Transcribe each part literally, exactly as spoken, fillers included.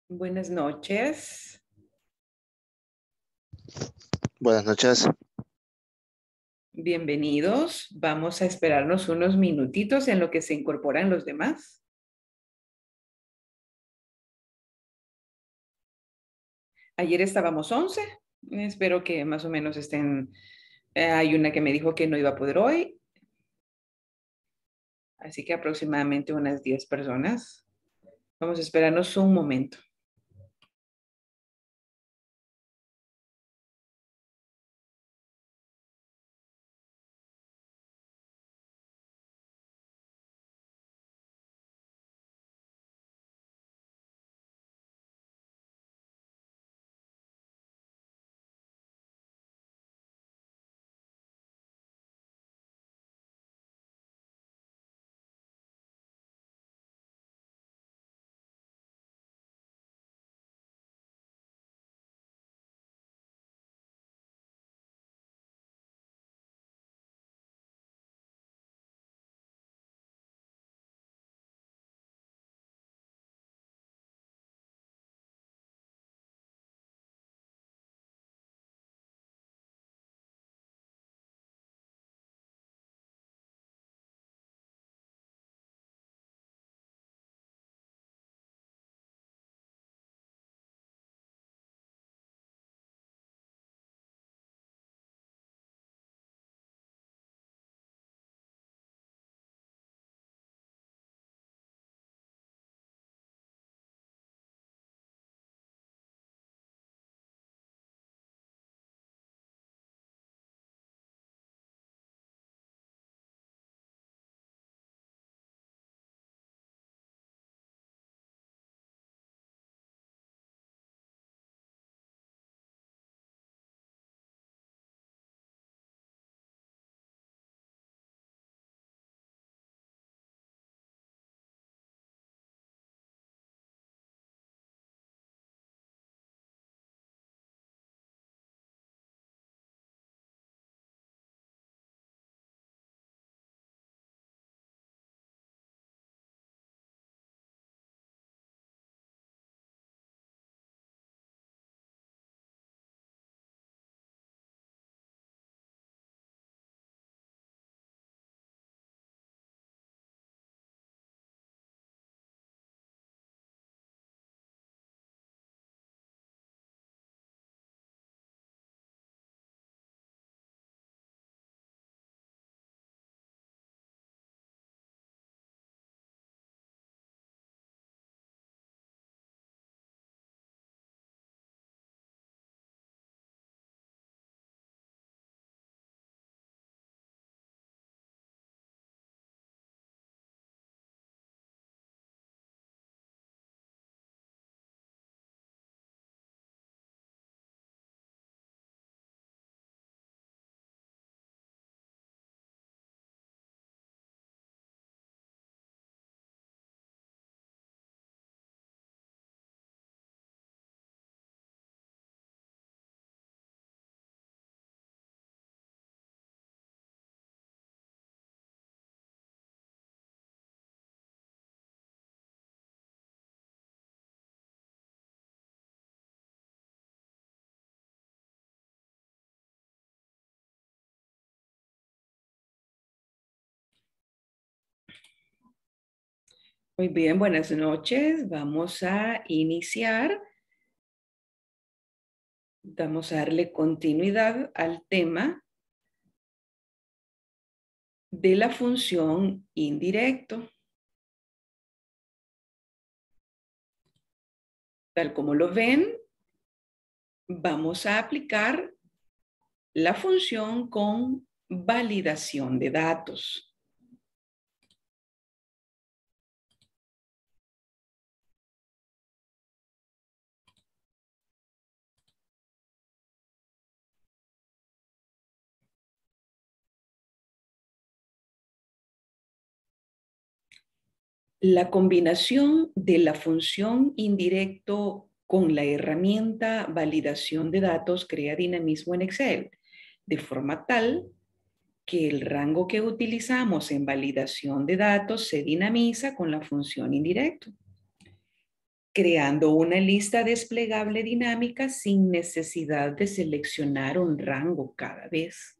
Buenas noches. Buenas noches. Bienvenidos. Vamos a esperarnos unos minutitos en lo que se incorporan los demás. Ayer estábamos once. Espero que más o menos estén. eh, hay una que me dijo que no iba a poder hoy, así que aproximadamente unas diez personas. Vamos a esperarnos un momento. Muy bien, buenas noches. Vamos a iniciar. Vamos a darle continuidad al tema de la función indirecto. Tal como lo ven, vamos a aplicar la función con validación de datos. La combinación de la función indirecto con la herramienta validación de datos crea dinamismo en Excel, de forma tal que el rango que utilizamos en validación de datos se dinamiza con la función indirecto. creando una lista desplegable dinámica sin necesidad de seleccionar un rango cada vez.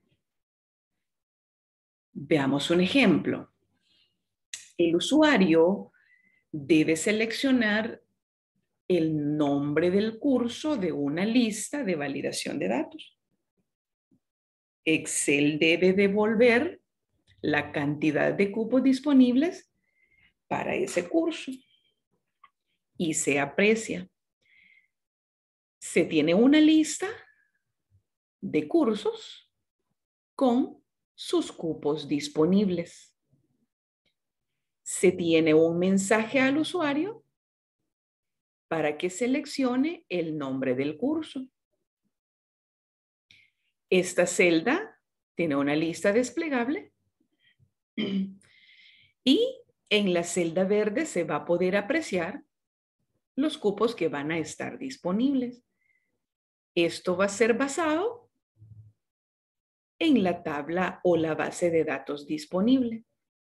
Veamos un ejemplo. El usuario debe seleccionar el nombre del curso de una lista de validación de datos. Excel debe devolver la cantidad de cupos disponibles para ese curso. Y se aprecia. Se tiene una lista de cursos con sus cupos disponibles. Se tiene un mensaje al usuario para que seleccione el nombre del curso. Esta celda tiene una lista desplegable y en la celda verde se va a poder apreciar los cupos que van a estar disponibles. Esto va a ser basado en la tabla o la base de datos disponible.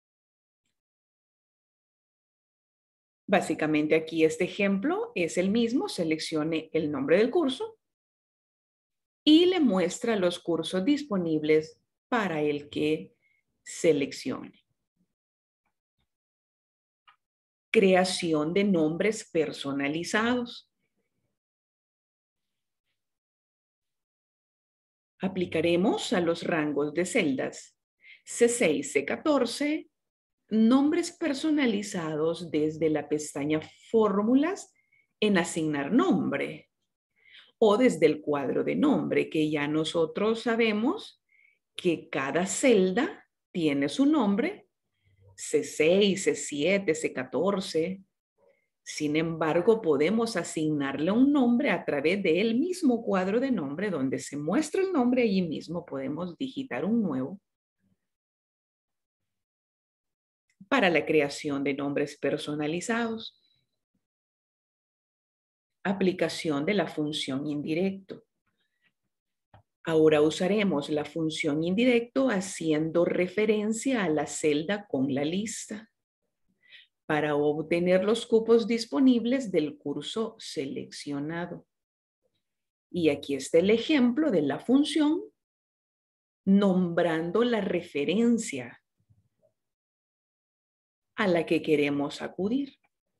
Básicamente aquí este ejemplo es el mismo. Seleccione el nombre del curso y le muestra los cursos disponibles para el que seleccione. Creación de nombres personalizados. Aplicaremos a los rangos de celdas C seis, C catorce, nombres personalizados desde la pestaña Fórmulas en Asignar nombre o desde el cuadro de nombre, que ya nosotros sabemos que cada celda tiene su nombre, C seis, C siete, C catorce. Sin embargo, podemos asignarle un nombre a través del mismo cuadro de nombre donde se muestra el nombre. Allí mismo podemos digitar un nuevo para la creación de nombres personalizados. Aplicación de la función indirecto. Ahora usaremos la función indirecto haciendo referencia a la celda con la lista para obtener los cupos disponibles del curso seleccionado. Y aquí está el ejemplo de la función nombrando la referencia a la que queremos acudir.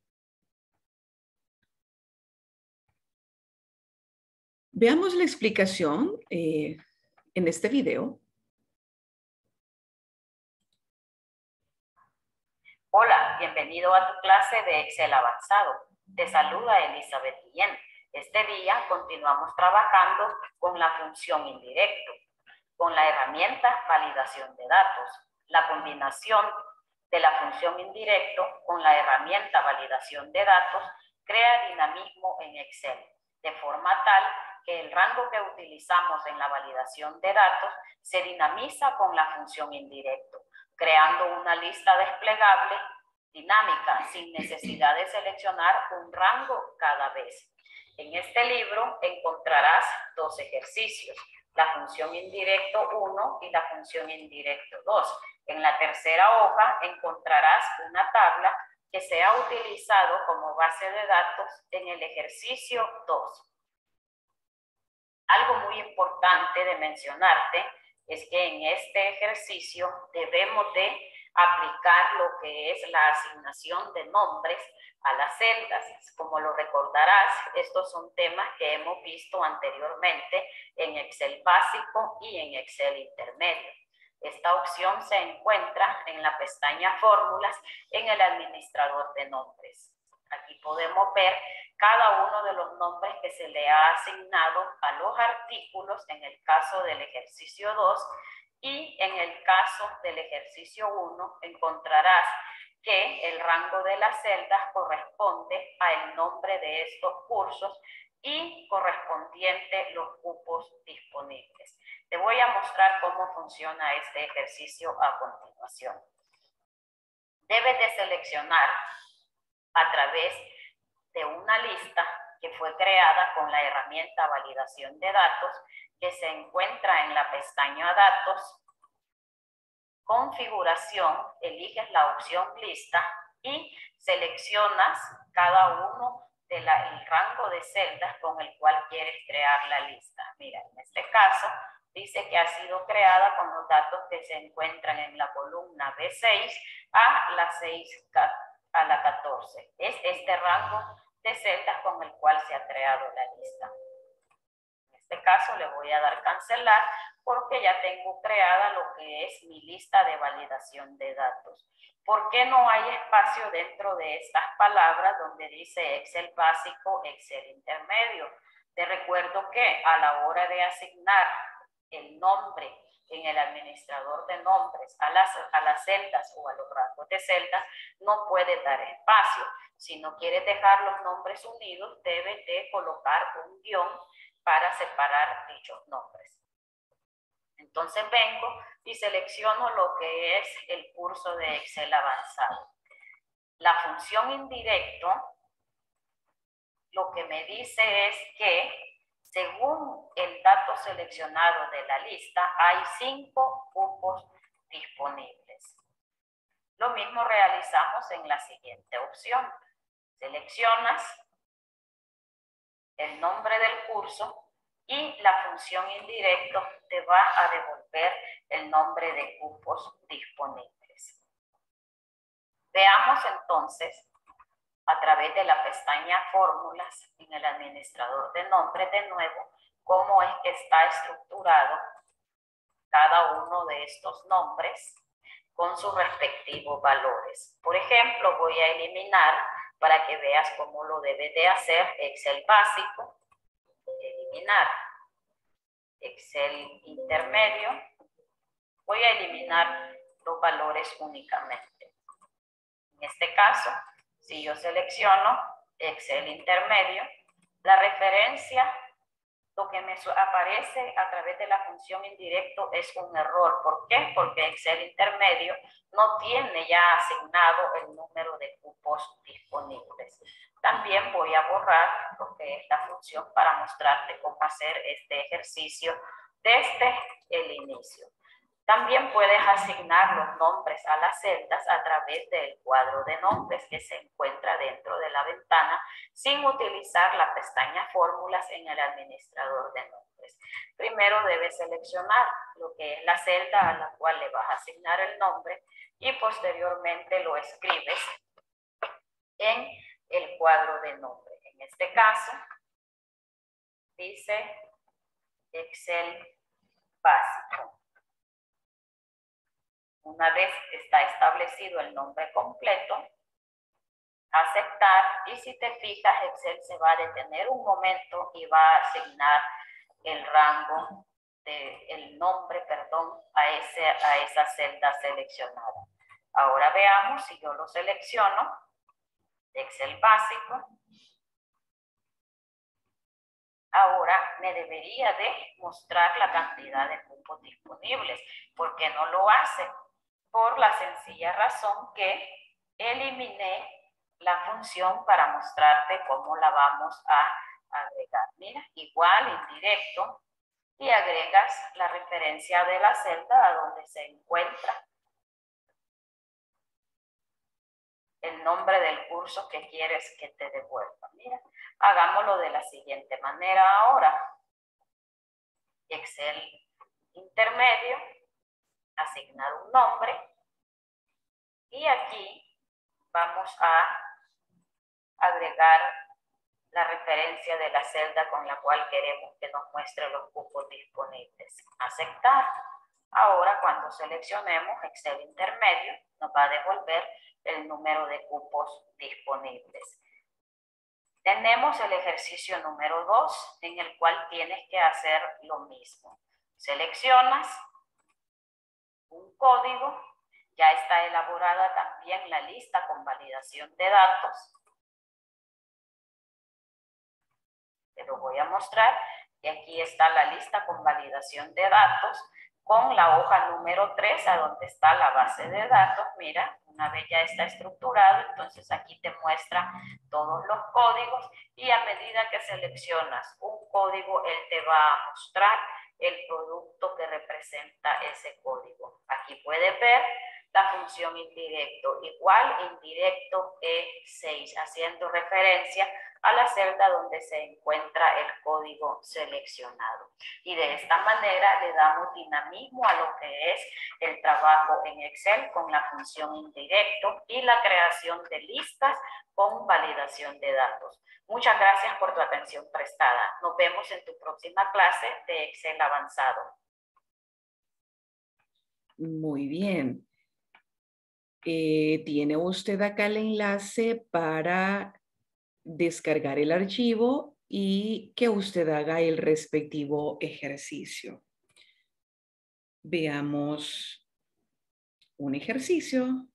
Veamos la explicación eh, en este video. Hola, bienvenido a tu clase de Excel avanzado. Te saluda Elizabeth Guillén. Este día continuamos trabajando con la función indirecto, con la herramienta validación de datos. La combinación de la función indirecto con la herramienta validación de datos crea dinamismo en Excel, de forma tal que el rango que utilizamos en la validación de datos se dinamiza con la función indirecto, creando una lista desplegable dinámica sin necesidad de seleccionar un rango cada vez. En este libro encontrarás dos ejercicios, la función indirecto uno y la función indirecto dos. En la tercera hoja encontrarás una tabla que se ha utilizado como base de datos en el ejercicio dos. Algo muy importante de mencionarte es que en este ejercicio debemos de aplicar lo que es la asignación de nombres a las celdas. Como lo recordarás, estos son temas que hemos visto anteriormente en Excel básico y en Excel intermedio. Esta opción se encuentra en la pestaña Fórmulas en el administrador de nombres. Aquí podemos ver cada uno de los nombres que se le ha asignado a los artículos en el caso del ejercicio dos, y en el caso del ejercicio uno encontrarás que el rango de las celdas corresponde al nombre de estos cursos y correspondiente los cupos disponibles. Te voy a mostrar cómo funciona este ejercicio a continuación. Debes de seleccionar a través de una lista que fue creada con la herramienta validación de datos que se encuentra en la pestaña Datos, Configuración, eliges la opción Lista y seleccionas cada uno del rango de celdas con el cual quieres crear la lista. Mira, en este caso dice que ha sido creada con los datos que se encuentran en la columna B seis a la seis a la catorce. Es este rango de celdas con el cual se ha creado la lista. En este caso le voy a dar cancelar porque ya tengo creada lo que es mi lista de validación de datos. ¿Por qué no hay espacio dentro de estas palabras donde dice Excel básico, Excel intermedio? Te recuerdo que a la hora de asignar el nombre en el administrador de nombres a las, a las celdas o a los rangos de celdas, no puede dar espacio. Si no quieres dejar los nombres unidos, debes de colocar un guión para separar dichos nombres. Entonces vengo y selecciono lo que es el curso de Excel avanzado. La función indirecto lo que me dice es que según el dato seleccionado de la lista hay cinco cupos disponibles. Lo mismo realizamos en la siguiente opción. Seleccionas el nombre del curso y la función indirecto te va a devolver el nombre de cupos disponibles. Veamos entonces a través de la pestaña Fórmulas en el administrador de nombres de nuevo cómo es que está estructurado cada uno de estos nombres con sus respectivos valores. Por ejemplo, voy a eliminar para que veas cómo lo debe de hacer Excel básico. Eliminar Excel intermedio. Voy a eliminar los valores únicamente. En este caso, si yo selecciono Excel intermedio, la referencia, lo que me aparece a través de la función indirecto es un error. ¿Por qué? Porque Excel intermedio no tiene ya asignado el número de cupos disponibles. También voy a borrar lo que es la función para mostrarte cómo hacer este ejercicio desde el inicio. También puedes asignar los nombres a las celdas a través del cuadro de nombres que se encuentra dentro de la ventana sin utilizar la pestaña Fórmulas en el administrador de nombres. Primero debes seleccionar lo que es la celda a la cual le vas a asignar el nombre y posteriormente lo escribes en el cuadro de nombre. En este caso, dice Excel básico. Una vez está establecido el nombre completo, aceptar, y si te fijas, Excel se va a detener un momento y va a asignar el rango de, el nombre, perdón, a, ese, a esa celda seleccionada. Ahora veamos si yo lo selecciono, Excel básico. Ahora me debería de mostrar la cantidad de cupos disponibles. ¿Por qué no lo hace? Por la sencilla razón que eliminé la función para mostrarte cómo la vamos a agregar. Mira, igual, indirecto, y agregas la referencia de la celda a donde se encuentra el nombre del curso que quieres que te devuelva. Mira, hagámoslo de la siguiente manera ahora. Excel intermedio, asignar un nombre y aquí vamos a agregar la referencia de la celda con la cual queremos que nos muestre los cupos disponibles. Aceptar. Ahora cuando seleccionemos Excel intermedio nos va a devolver el número de cupos disponibles. Tenemos el ejercicio número dos en el cual tienes que hacer lo mismo. Seleccionas un código, ya está elaborada también la lista con validación de datos. Te lo voy a mostrar y aquí está la lista con validación de datos con la hoja número tres a donde está la base de datos. Mira, una vez ya está estructurado, entonces aquí te muestra todos los códigos y a medida que seleccionas un código, él te va a mostrar el producto que representa ese código. Aquí puedes ver la función indirecto, igual indirecto E seis, haciendo referencia a la celda donde se encuentra el código seleccionado. Y de esta manera le damos dinamismo a lo que es el trabajo en Excel con la función indirecto y la creación de listas con validación de datos. Muchas gracias por tu atención prestada. Nos vemos en tu próxima clase de Excel avanzado. Muy bien. Eh, tiene usted acá el enlace para descargar el archivo y que usted haga el respectivo ejercicio. Veamos un ejercicio.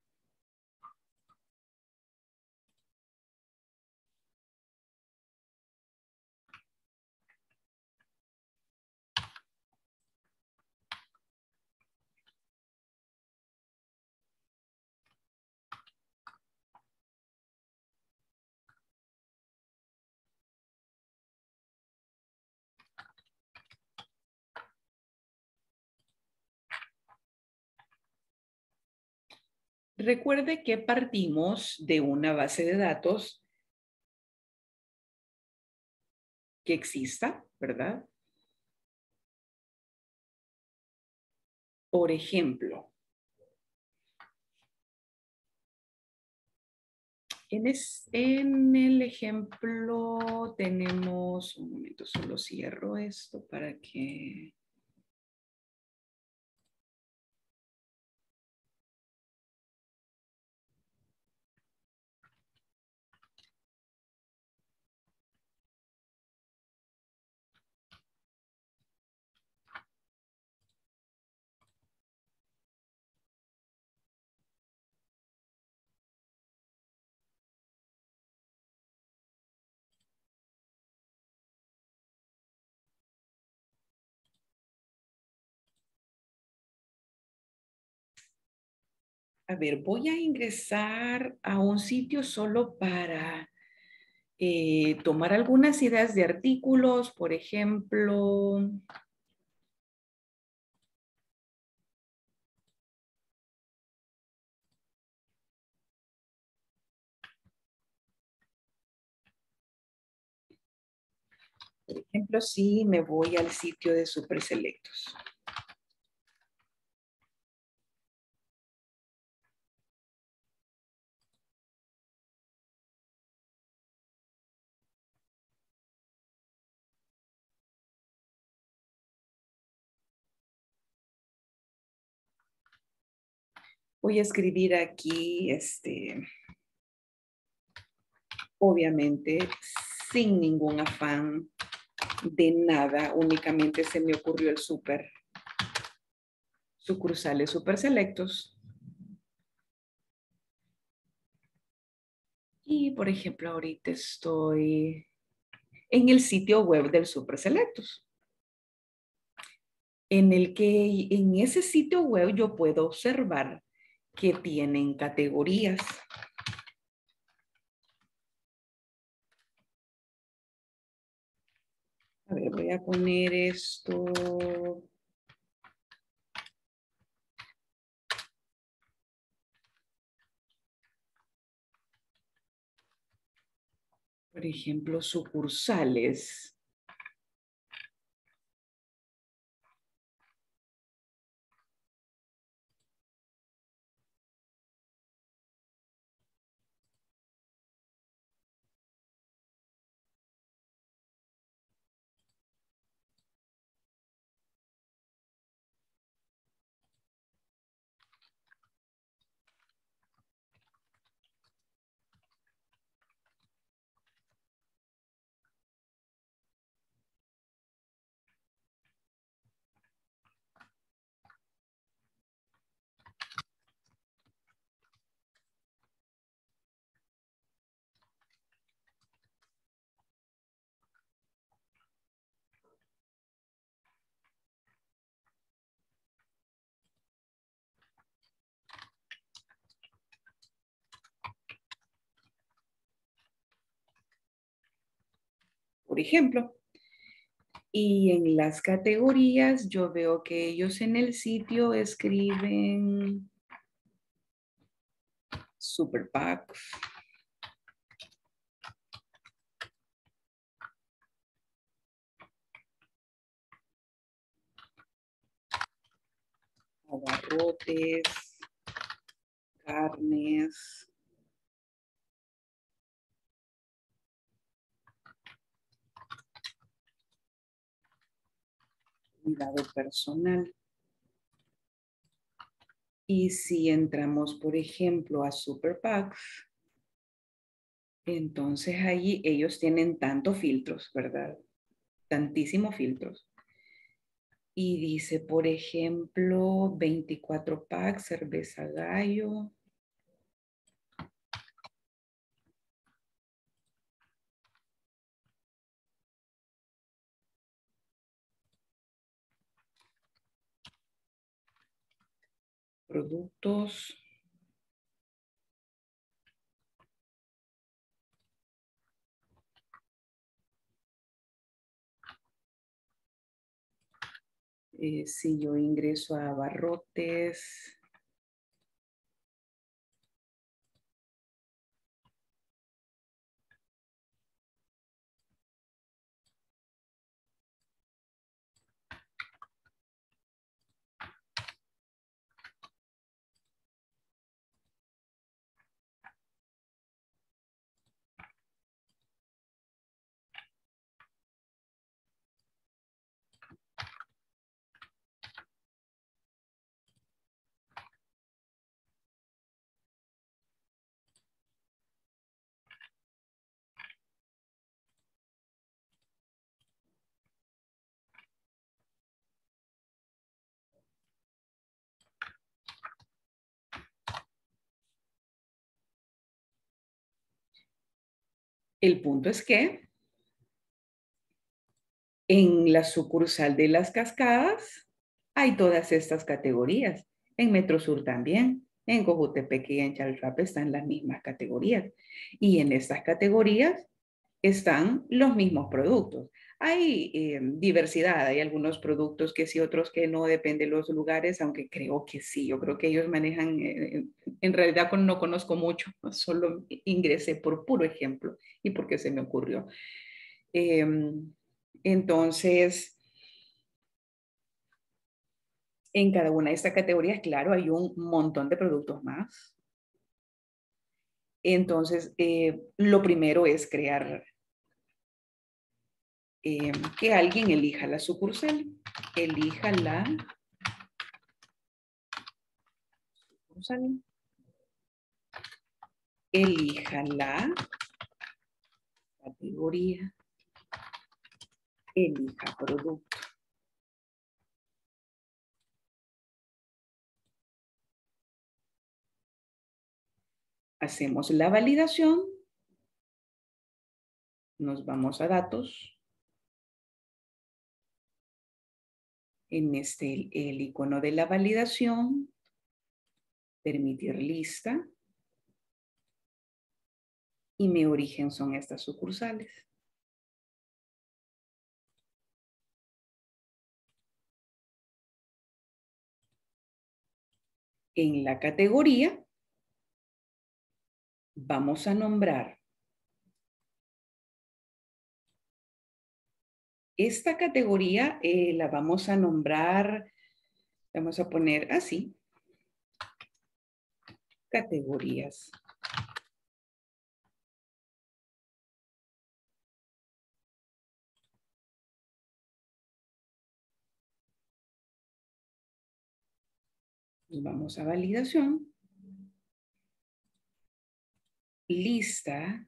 Recuerde que partimos de una base de datos que exista, ¿verdad? Por ejemplo, en, es, en el ejemplo tenemos, un momento, solo cierro esto para que... A ver, voy a ingresar a un sitio solo para eh, tomar algunas ideas de artículos, por ejemplo. Por ejemplo, si me voy al sitio de Superselectos. Voy a escribir aquí, este, obviamente, sin ningún afán de nada, únicamente se me ocurrió el super, sucursales Superselectos. Y, por ejemplo, ahorita estoy en el sitio web del Superselectos, en el que en ese sitio web yo puedo observar que tienen categorías. A ver, voy a poner esto. Por ejemplo, sucursales. Por ejemplo, y en las categorías yo veo que ellos en el sitio escriben Super Packs. Abarrotes, carnes, cuidado personal. Y si entramos, por ejemplo, a Super Packs, entonces allí ellos tienen tantos filtros, ¿verdad? Tantísimos filtros. Y dice, por ejemplo, veinticuatro packs, cerveza gallo. Productos. Eh, si yo ingreso a abarrotes. El punto es que en la sucursal de Las Cascadas hay todas estas categorías. En Metro Sur también. En Cojutepeque y en Chaltrape están las mismas categorías. Y en estas categorías están los mismos productos. Hay eh, diversidad, hay algunos productos que sí, otros que no, depende de los lugares, aunque creo que sí, yo creo que ellos manejan, eh, en realidad no conozco mucho, solo ingresé por puro ejemplo y porque se me ocurrió. Eh, entonces, en cada una de estas categorías, claro, hay un montón de productos más. Entonces, eh, lo primero es crear Eh, que alguien elija la sucursal. Elija la sucursal. Elija la categoría. Elija producto. Hacemos la validación. Nos vamos a datos. En este, el icono de la validación. Permitir lista. Y mi origen son estas sucursales. En la categoría vamos a nombrar esta categoría, eh, la vamos a nombrar, vamos a poner así, categorías. Vamos a validación. Lista.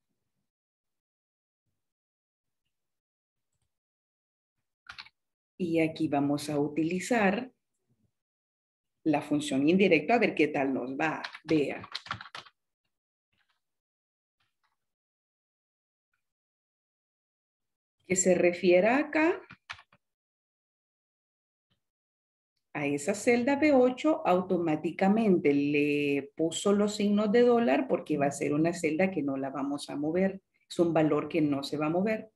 Y aquí vamos a utilizar la función indirecta a ver qué tal nos va. Vea. Que se refiera acá a esa celda B ocho, automáticamente le puso los signos de dólar porque va a ser una celda que no la vamos a mover. Es un valor que no se va a mover.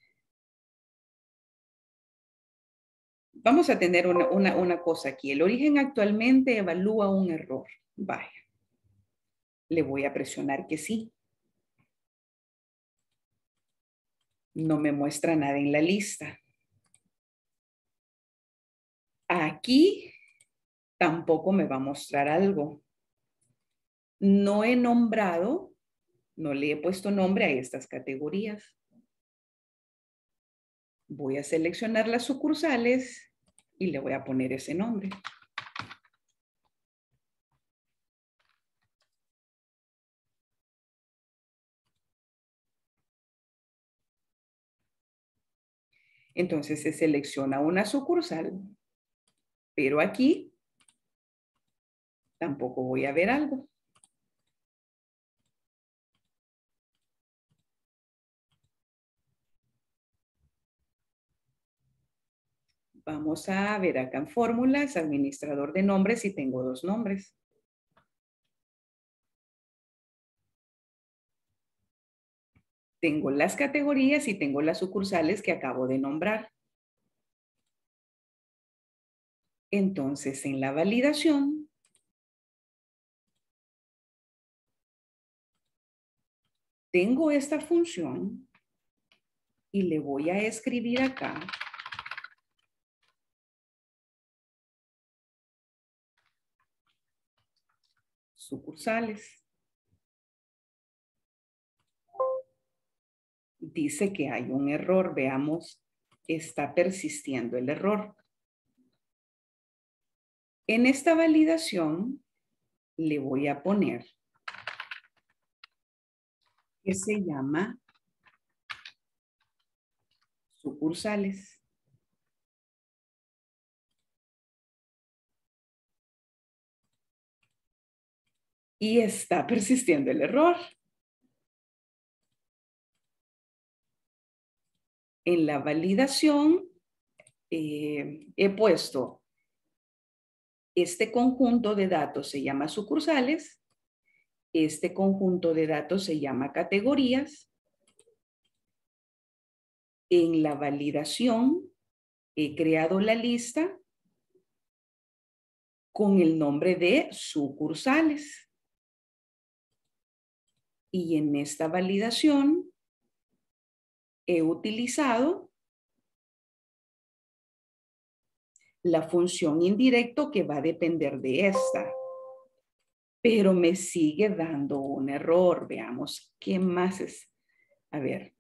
Vamos a tener una, una, una cosa aquí. El origen actualmente evalúa un error. Vaya. Le voy a presionar que sí. No me muestra nada en la lista. Aquí tampoco me va a mostrar algo. No he nombrado, no le he puesto nombre a estas categorías. Voy a seleccionar las sucursales y le voy a poner ese nombre. Entonces se selecciona una sucursal, pero aquí tampoco voy a ver algo. Vamos a ver acá en fórmulas, administrador de nombres, y tengo dos nombres. Tengo las categorías y tengo las sucursales que acabo de nombrar. Entonces, en la validación, tengo esta función y le voy a escribir acá sucursales. Dice que hay un error. Veamos, está persistiendo el error. En esta validación le voy a poner que se llama sucursales. Y está persistiendo el error. En la validación eh, he puesto este conjunto de datos se llama sucursales, este conjunto de datos se llama categorías. En la validación he creado la lista con el nombre de sucursales. Y en esta validación he utilizado la función indirecto que va a depender de esta. Pero me sigue dando un error. Veamos qué más es. A ver.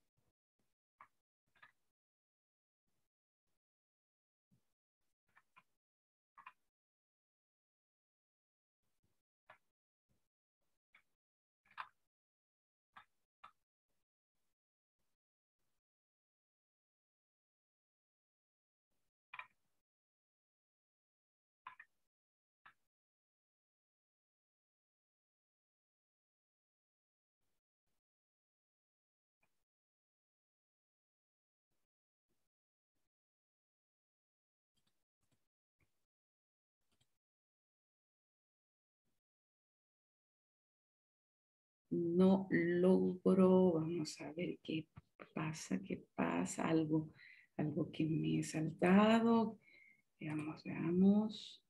No logro, vamos a ver qué pasa, qué pasa, algo, algo que me he saltado. Veamos, veamos.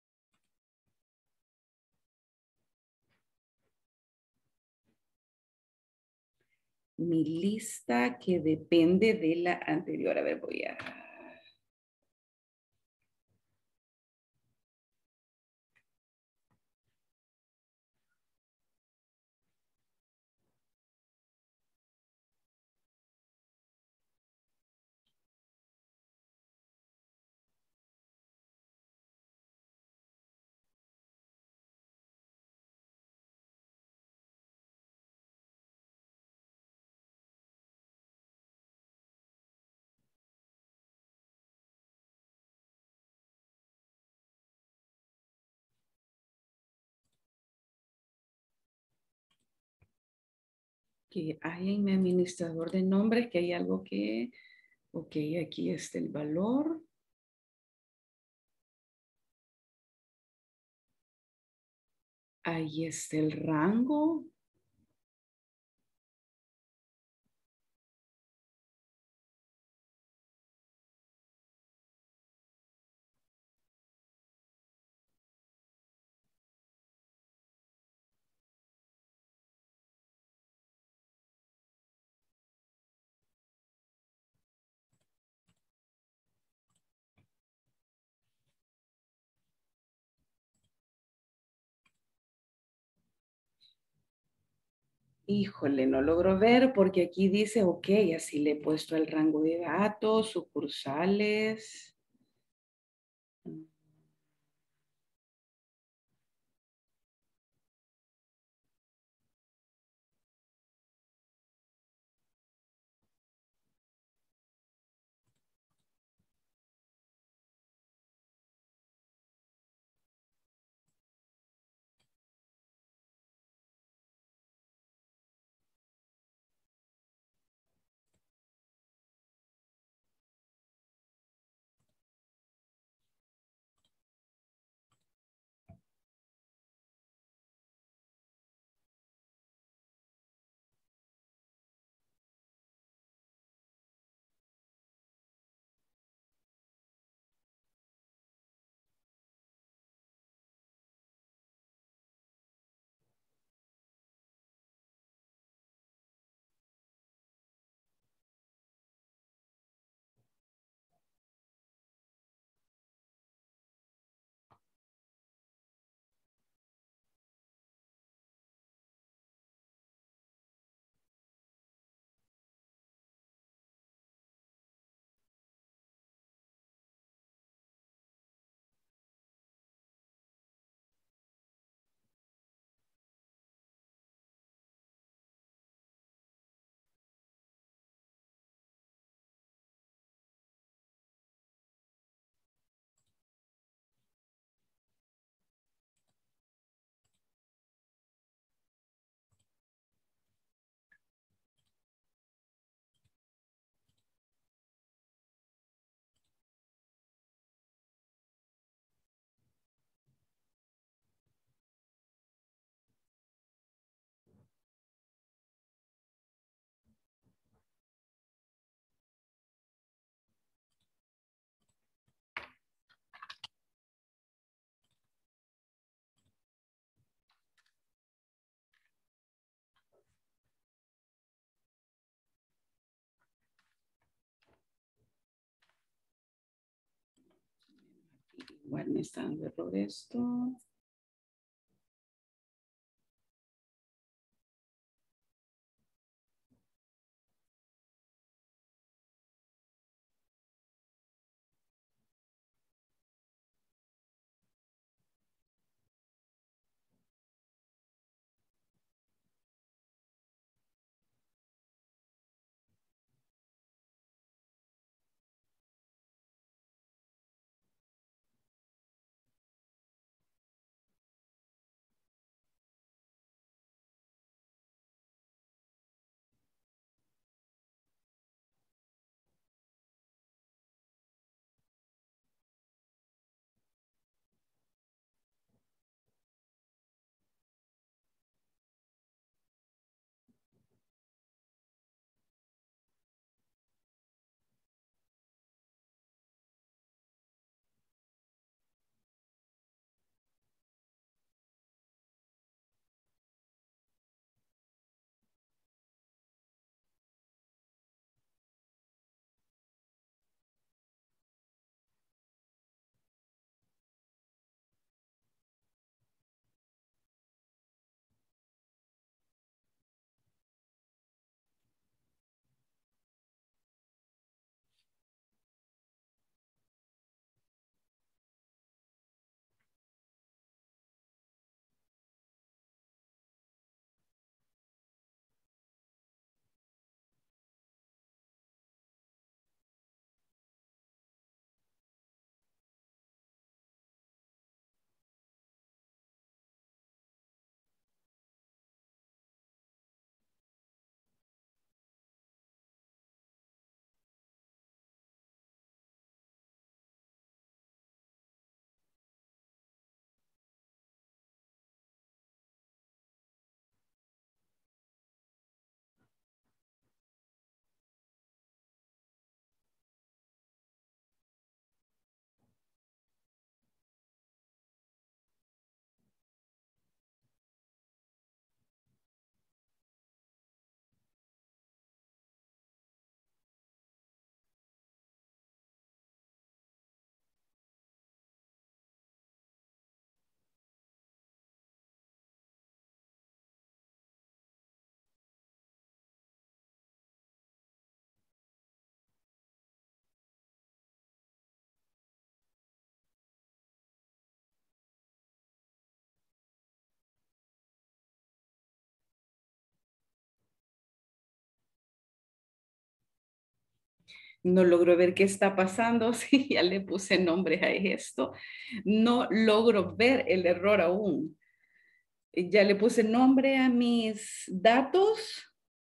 Mi lista que depende de la anterior. A ver, voy a... Que hay en mi administrador de nombres, que hay algo que... Ok, aquí está el valor. Ahí está el rango. Híjole, no logro ver porque aquí dice, ok, así le he puesto el rango de datos, sucursales. Igual me está dando error esto. No logro ver qué está pasando. Sí, ya le puse nombre a esto. No logro ver el error aún. Ya le puse nombre a mis datos.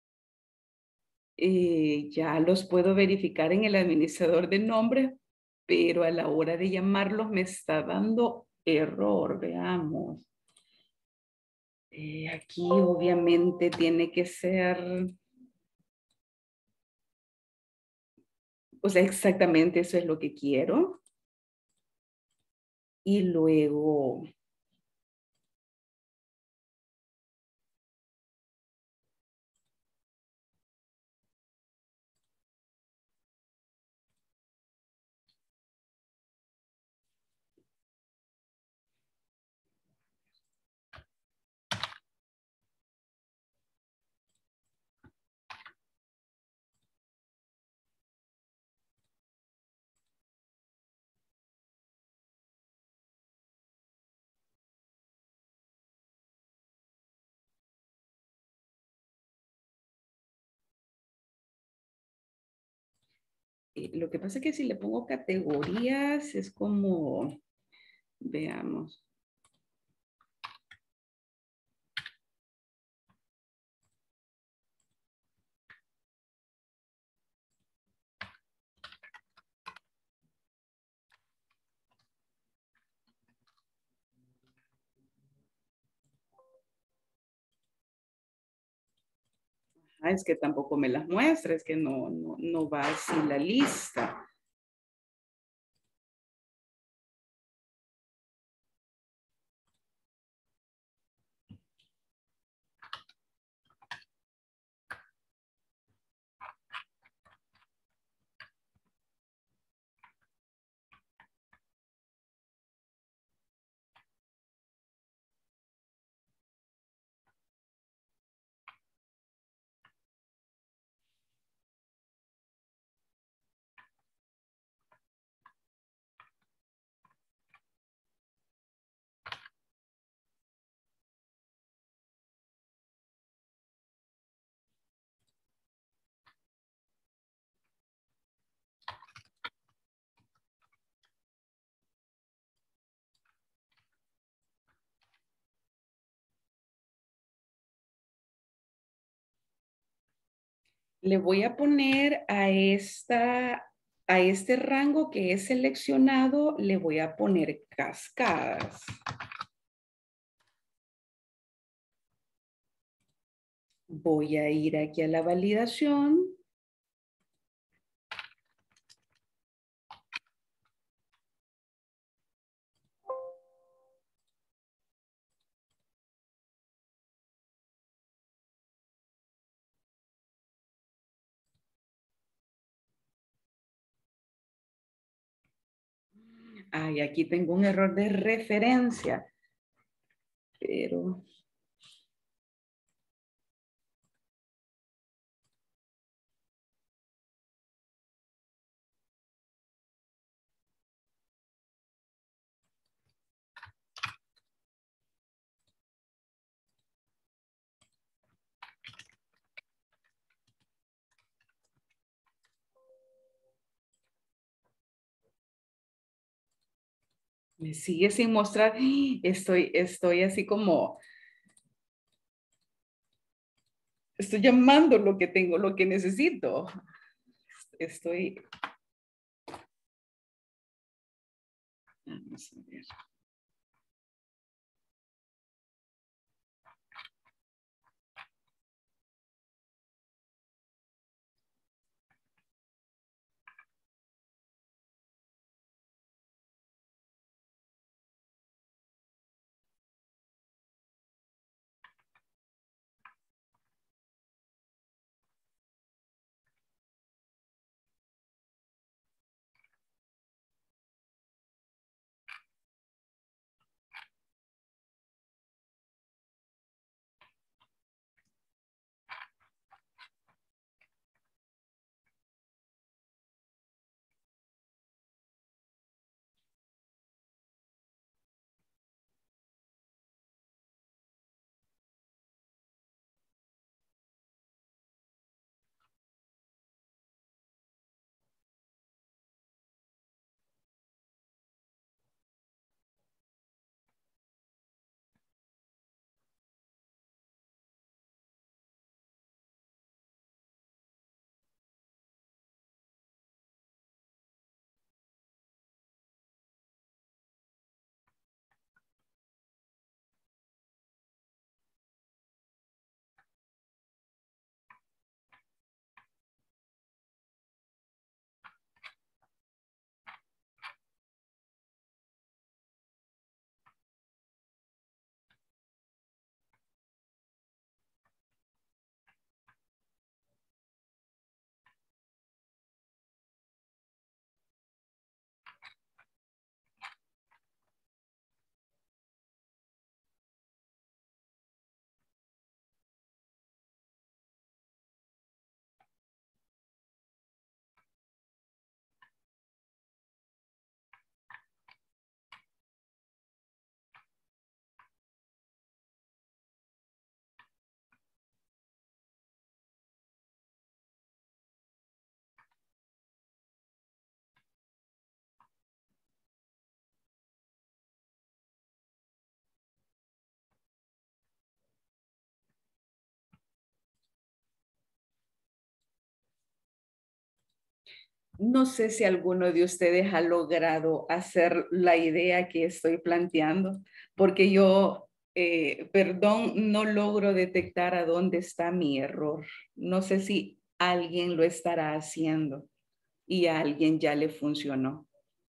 Eh, ya los puedo verificar en el administrador de nombres, pero a la hora de llamarlos me está dando error. Veamos. Eh, aquí obviamente tiene que ser, o sea, exactamente eso es lo que quiero. Y luego, eh, lo que pasa es que si le pongo categorías es como, veamos. Ah, es que tampoco me las muestra, es que no, no, no va así la lista. Le voy a poner a esta, a este rango que es seleccionado, le voy a poner cascadas. Voy a ir aquí a la validación. Ay, aquí tengo un error de referencia. Pero me sigue sin mostrar. Estoy, estoy así como, estoy llamando lo que tengo, lo que necesito. Estoy, vamos a ver. No sé si alguno de ustedes ha logrado hacer la idea que estoy planteando, porque yo, eh, perdón, no logro detectar a dónde está mi error. No sé si alguien lo estará haciendo y a alguien ya le funcionó.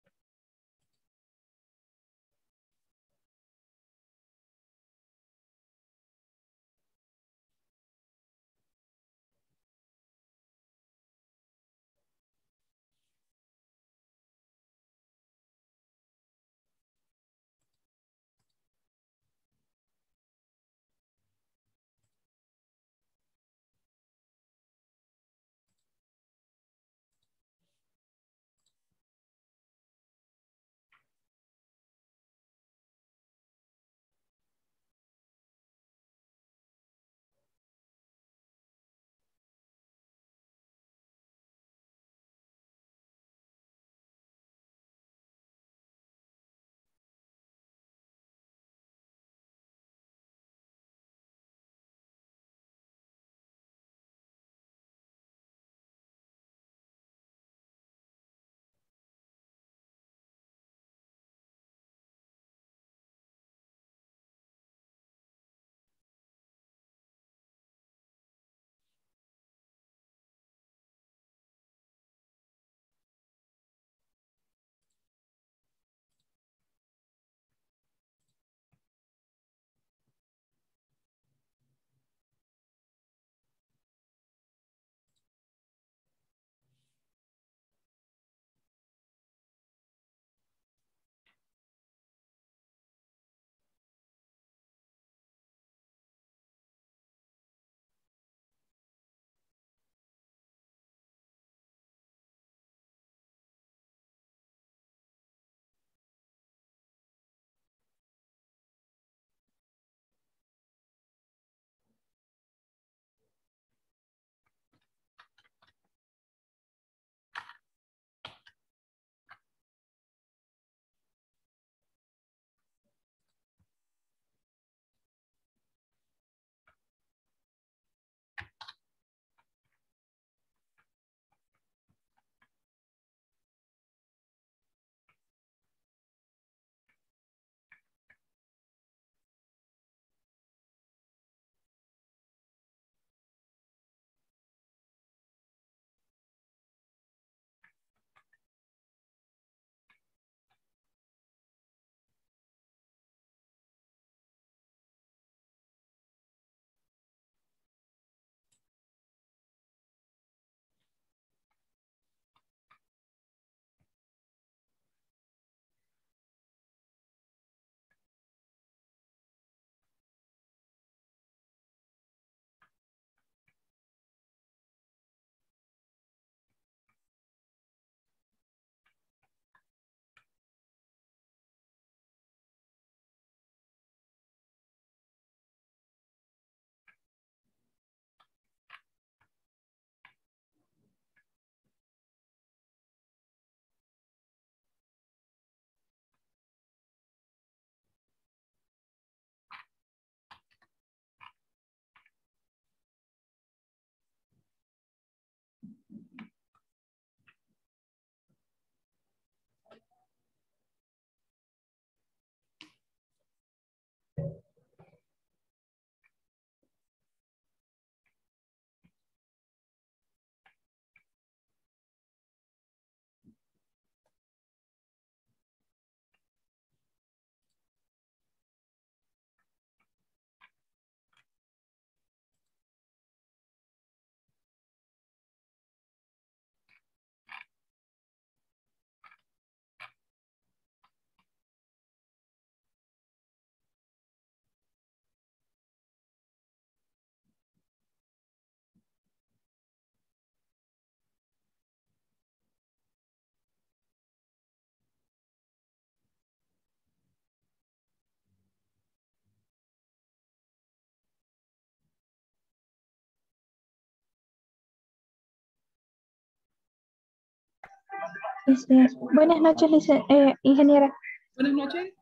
Este, buenas noches, lice- eh, ingeniera. Buenas noches.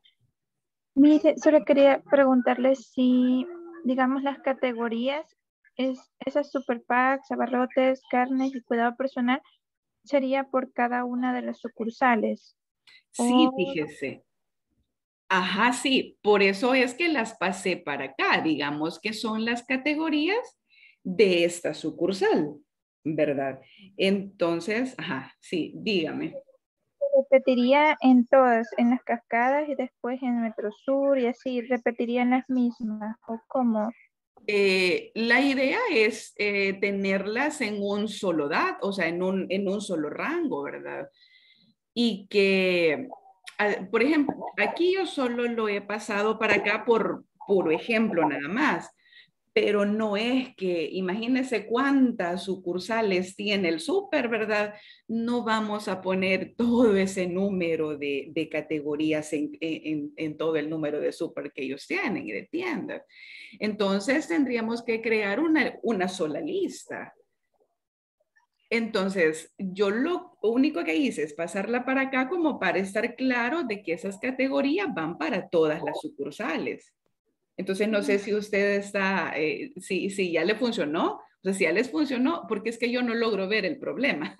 Mire, solo quería preguntarle si, digamos, las categorías, es, esas super packs, abarrotes, carnes y cuidado personal, sería por cada una de las sucursales. Sí, O fíjese. Ajá, sí, por eso es que las pasé para acá, digamos que son las categorías de esta sucursal, ¿verdad? Entonces, ajá, sí, dígame. repetiría en todas, en las cascadas y después en Metrosur y así, repetirían las mismas. ¿O cómo? Eh, la idea es eh, tenerlas en un solo dato, o sea, en un, en un solo rango, ¿verdad? Y que, ah, por ejemplo, aquí yo solo lo he pasado para acá por puro ejemplo nada más, pero no es que, imagínense cuántas sucursales tiene el súper, ¿verdad? No vamos a poner todo ese número de, de categorías en, en, en, todo el número de súper que ellos tienen y de tiendas. Entonces tendríamos que crear una, una sola lista. Entonces, yo lo único que hice es pasarla para acá como para estar claro de que esas categorías van para todas las sucursales. Entonces, no sé si usted está, eh, si, si ya le funcionó, o sea, si ya les funcionó, porque es que yo no logro ver el problema.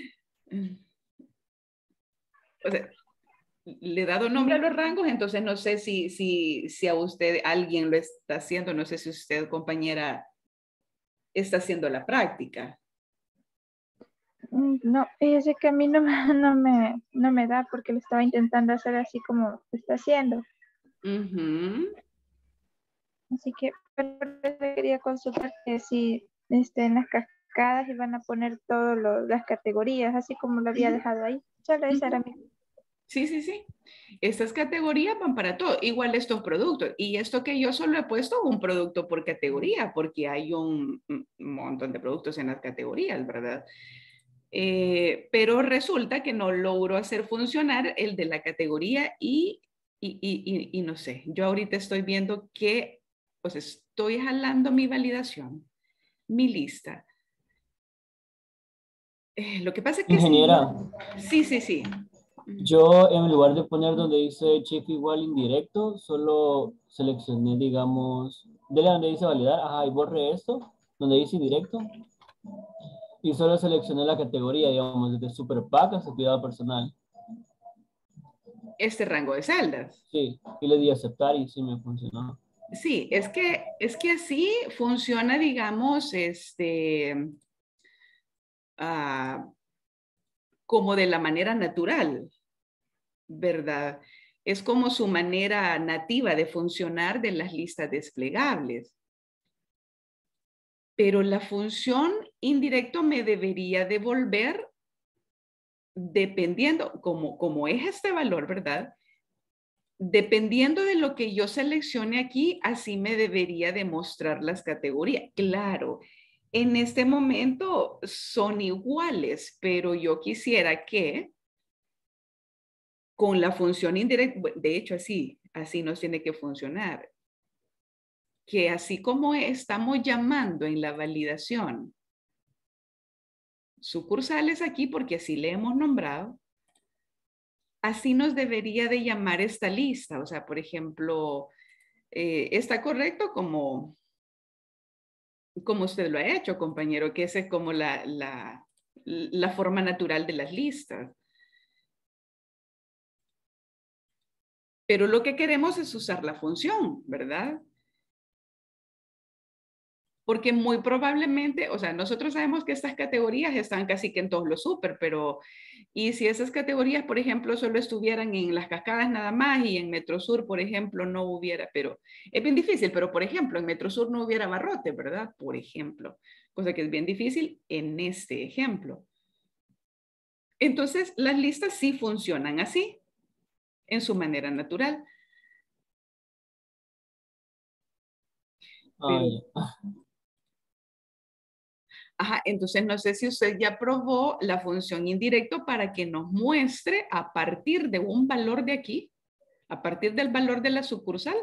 O sea, le he dado nombre a los rangos, entonces no sé si, si, si a usted alguien lo está haciendo, no sé si usted, compañera, está haciendo la práctica. Mm, No, fíjese que a mí no, me- no me, no me da porque lo estaba intentando hacer así como lo está haciendo. Ujú. Así que pero por eso quería consultar que si este, en las cascadas iban a poner todas las categorías, así como lo había Ujú. dejado ahí. Solo esa era Ujú. mi... Sí, sí, sí. Estas categorías van para todo, igual estos productos. Y esto que yo solo he puesto un producto por categoría, porque hay un, un montón de productos en las categorías, ¿verdad? Eh, pero resulta que no logro hacer funcionar el de la categoría y, y, y, y, y no sé, yo ahorita estoy viendo que, pues estoy jalando mi validación, mi lista. Eh, lo que pasa es que sí, Ingeniera, sí, sí, sí. yo en lugar de poner donde dice check igual indirecto, solo seleccioné, digamos, de donde dice validar, ajá, y borré esto, donde dice indirecto, y solo seleccioné la categoría, digamos, desde super pack hasta cuidado personal. Este rango de celdas. Sí, y le di aceptar y sí me funcionó. Sí, es que, es que así funciona, digamos, este, ah, como de la manera natural, ¿verdad? Es como su manera nativa de funcionar de las listas desplegables. Pero la función indirecto me debería devolver, dependiendo, como, como es este valor, ¿verdad? Dependiendo de lo que yo seleccione aquí, así me debería demostrar las categorías. Claro, en este momento son iguales, pero yo quisiera que con la función indirecta, de hecho así, así nos tiene que funcionar, que así como estamos llamando en la validación sucursales aquí, porque así le hemos nombrado, así nos debería de llamar esta lista. O sea, por ejemplo, eh, está correcto como, como usted lo ha hecho, compañero, que esa es como la, la, la forma natural de las listas. Pero lo que queremos es usar la función, ¿verdad? Porque muy probablemente, o sea, nosotros sabemos que estas categorías están casi que en todos los súper, pero y si esas categorías, por ejemplo, solo estuvieran en las cascadas nada más y en Metrosur, por ejemplo, no hubiera, pero es bien difícil, pero por ejemplo, en Metrosur no hubiera barrote, ¿verdad? Por ejemplo, cosa que es bien difícil en este ejemplo. Entonces, las listas sí funcionan así, en su manera natural. Ah, Pero ya. ajá, entonces no sé si usted ya probó la función indirecto para que nos muestre a partir de un valor de aquí, a partir del valor de la sucursal,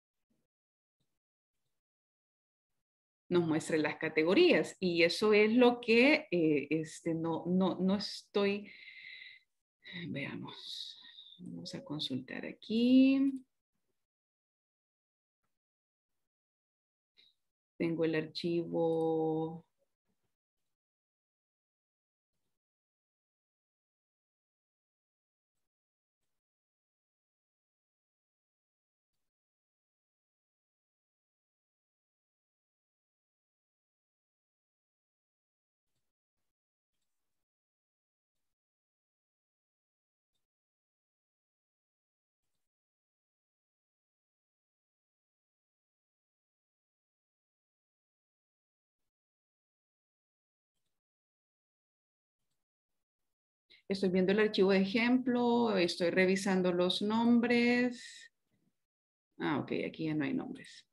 nos muestre las categorías. Y eso es lo que eh, este, no, no, no estoy, veamos, vamos a consultar aquí. Tengo el archivo Estoy viendo el archivo de ejemplo, estoy revisando los nombres. Ah, ok, aquí ya no hay nombres.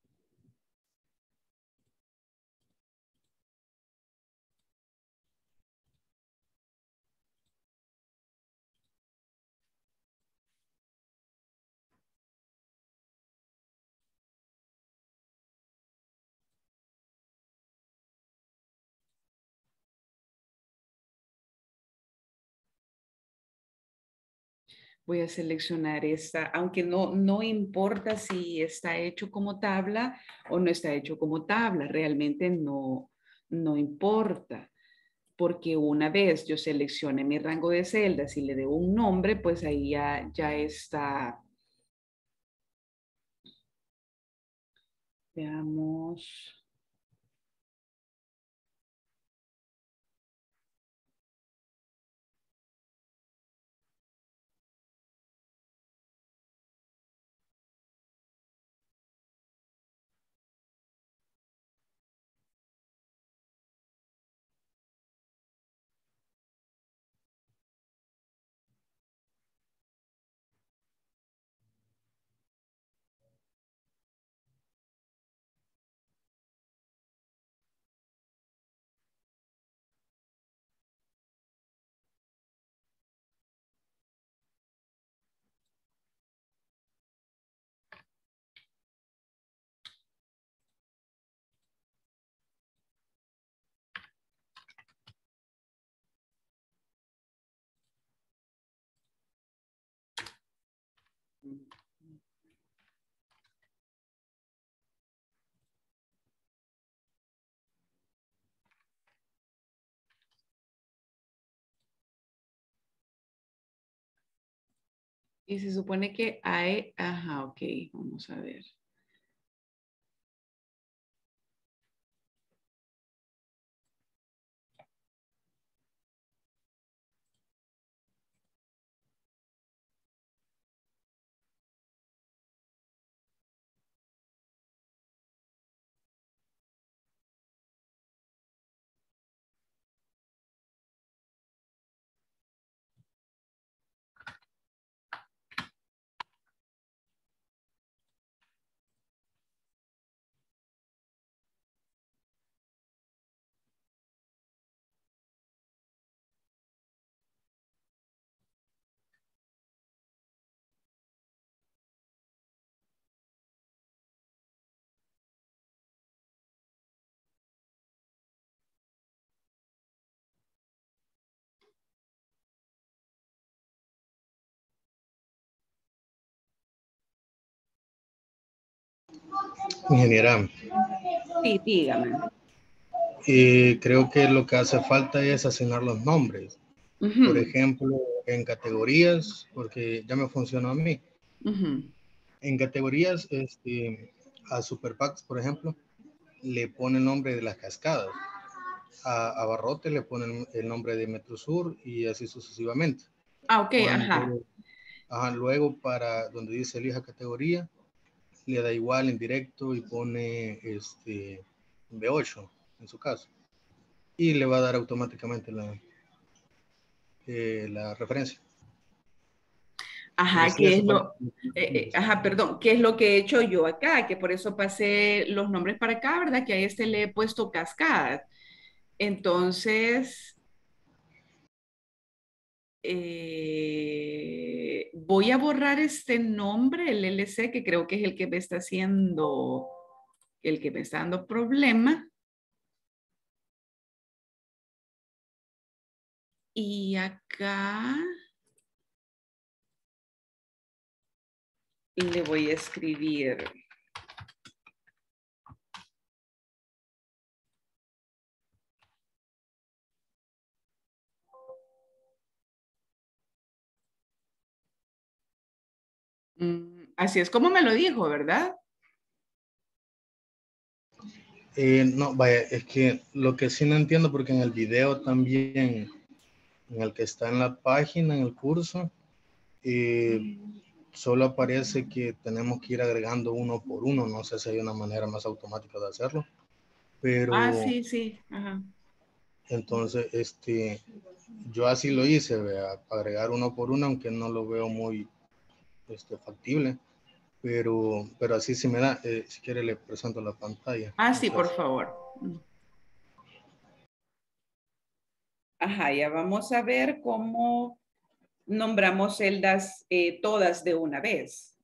Voy a seleccionar esta, aunque no, no importa si está hecho como tabla o no está hecho como tabla, realmente no, no importa, porque una vez yo seleccione mi rango de celdas y le dé un nombre, pues ahí ya, ya está. Veamos. Y se supone que hay, ajá, ok, vamos a ver. Ingeniera, Sí, dígame. eh, creo que lo que hace falta es asignar los nombres. Uh-huh. Por ejemplo, en categorías, porque ya me funcionó a mí. Uh-huh. En categorías, este, a Superpacks, por ejemplo, le pone el nombre de las cascadas. A, a Barrote le ponen el nombre de Metrosur y así sucesivamente. Ah, ok, Cuando, ajá. ajá, luego para donde dice elija categoría, le da igual en directo y pone este B ocho en su caso. Y le va a dar automáticamente la, eh, la referencia. Ajá, Sí, ¿qué es eso lo, falta. eh, eh, ajá, perdón, ¿qué es lo que he hecho yo acá? Que por eso pasé los nombres para acá, ¿verdad? Que a este le he puesto cascadas. Entonces, eh, voy a borrar este nombre, el L C, que creo que es el que me está haciendo, el que me está dando problema. Y acá le voy a escribir. Mm, así es como me lo dijo, ¿verdad? Eh, no, vaya, es que lo que sí no entiendo, porque en el video también, en el que está en la página, en el curso, eh, solo aparece que tenemos que ir agregando uno por uno. No sé si hay una manera más automática de hacerlo, pero Ah, sí, sí. Ajá. entonces, este, yo así lo hice, vea, agregar uno por uno, aunque no lo veo muy este, factible, pero, pero así sí me da. Eh, si quiere le presento la pantalla. Ah, sí, Muchas por favor. Ajá, ya vamos a ver cómo nombramos celdas eh, todas de una vez.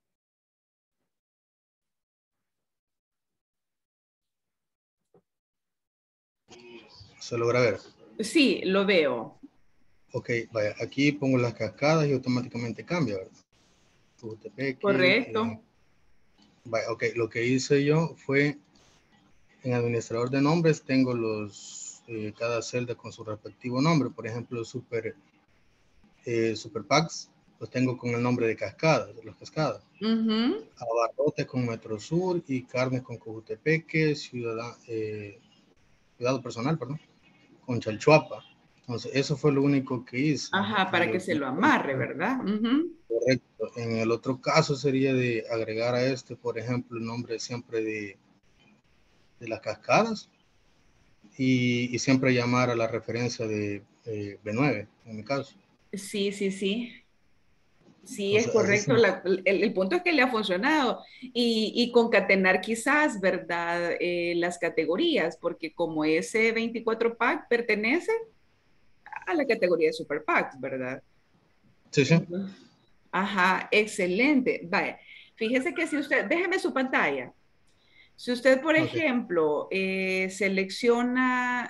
¿Se logra ver? Sí, lo veo. Ok, vaya, aquí pongo las cascadas y automáticamente cambia, ¿verdad? Cojutepeque, Correcto. eh, vaya, ok, lo que hice yo fue en administrador de nombres tengo los eh, cada celda con su respectivo nombre. Por ejemplo, super eh, super packs los tengo con el nombre de cascadas, de las cascadas. Uh-huh. Abarrotes con Metrosur y carnes con Cojutepeque, ciudad, eh, cuidado personal, perdón, con Chalchuapa. Entonces, eso fue lo único que hice. Ajá, para que se lo amarre, ¿verdad? Uh-huh. Correcto. En el otro caso sería de agregar a este, por ejemplo, el nombre siempre de, de las cascadas y, y siempre llamar a la referencia de eh, B nueve, en mi caso. Sí, sí, sí. Sí, es Entonces, así correcto. se... La- el, el punto es que le ha funcionado. Y, y concatenar quizás, ¿verdad? Eh, las categorías, porque como ese veinticuatro pack pertenece a la categoría de super packs, ¿verdad? Sí, sí. Ajá, excelente. Vaya, fíjese que si usted, déjeme su pantalla. Si usted, por Okay. ejemplo, eh, selecciona,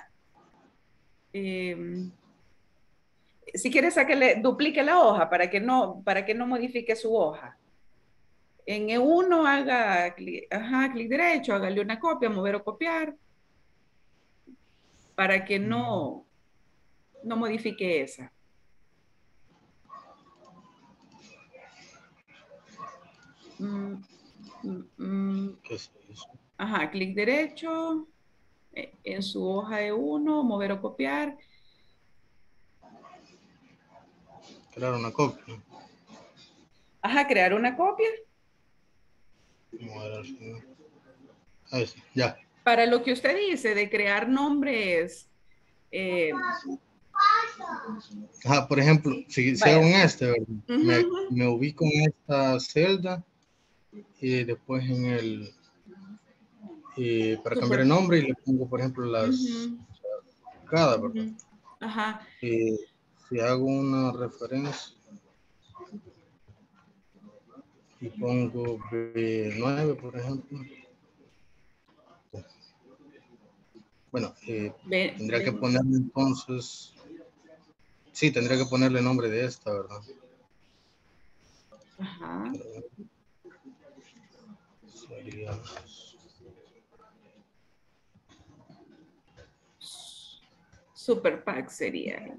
eh, si quiere, sáquele, duplique la hoja para que no, para que no modifique su hoja. En E uno haga clic, ajá, clic derecho, hágale una copia, mover o copiar, para que no, no modifique esa. Mm, mm, mm. ¿Qué es eso? Ajá, clic derecho, eh, en su hoja E uno, mover o copiar. Crear una copia. Ajá, crear una copia. Ahí sí, ya. Para lo que usted dice de crear nombres. Eh, Ajá, por ejemplo, si, si hago vaya. un este, ¿verdad? Uh-huh. me, me ubico en esta celda y después en el, y para Super. cambiar el nombre y le pongo, por ejemplo, las Uh-huh. cada, ¿verdad? Uh-huh. Ajá. Y si hago una referencia y pongo B nueve, por ejemplo. Bueno, eh, Ve, tendría ve. que ponerle entonces, sí, tendría que ponerle nombre de esta, ¿verdad? Ajá. Sería... Super pack sería.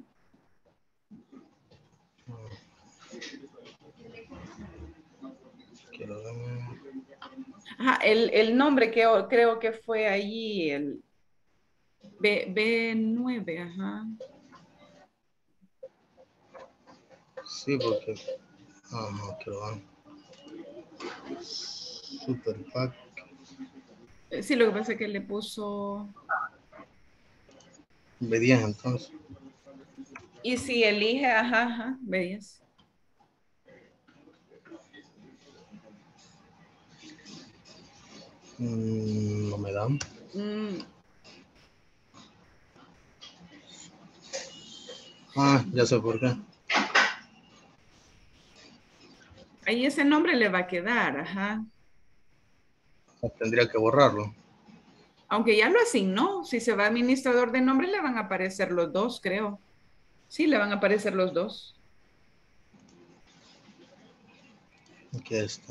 Quiero ver. Ajá, el, el nombre que creo que fue allí, el B, B nueve, ajá. Sí, porque... Ah, no, quiero ver. Super pack. Sí, lo que pasa es que le puso... B diez entonces. Y si elige, ajá, ajá, B diez. Mm, no me dan. Mm. Ah, ya sé por qué. Ahí ese nombre le va a quedar, ajá. Tendría que borrarlo. Aunque ya lo asignó, si se va a administrador de nombres le van a aparecer los dos, creo. Sí, le van a aparecer los dos. Aquí está.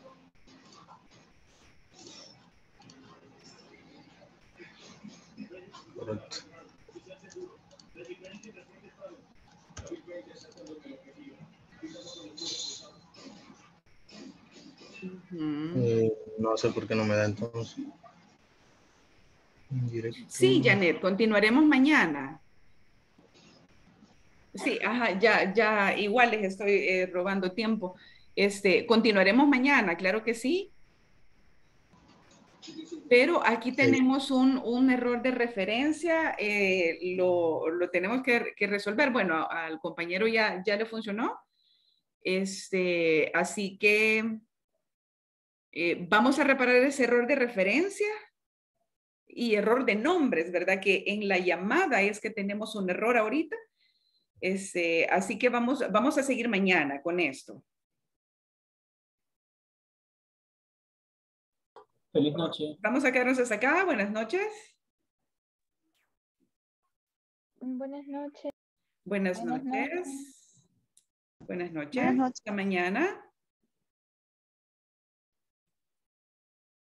Correcto. Uh-huh. eh, no sé por qué no me da entonces. Directo. Sí, Janet, continuaremos mañana. Sí, ajá, ya, ya, igual les estoy eh, robando tiempo. Este, continuaremos mañana, claro que sí. Pero aquí tenemos un, un error de referencia, eh, lo, lo tenemos que, que resolver. Bueno, al compañero ya, ya le funcionó. Este, así que eh, vamos a reparar ese error de referencia y error de nombres, ¿verdad? Que en la llamada es que tenemos un error ahorita. Este, así que vamos, vamos a seguir mañana con esto. Feliz noche. Vamos a quedarnos hasta acá. Buenas noches. Buenas noches. Buenas, Buenas noches. noches. Buenas noches. Buenas noches. Hasta mañana.